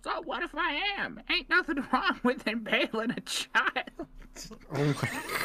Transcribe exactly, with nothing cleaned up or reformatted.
what if I am? Ain't nothing wrong with impaling a child. Oh my